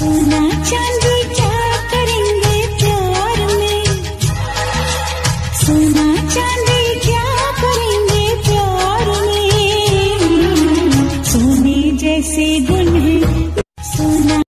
सोना चांदी क्या करेंगे प्यार में, सोना चांदी क्या करेंगे प्यार में, सोने जैसे गुण है सोना।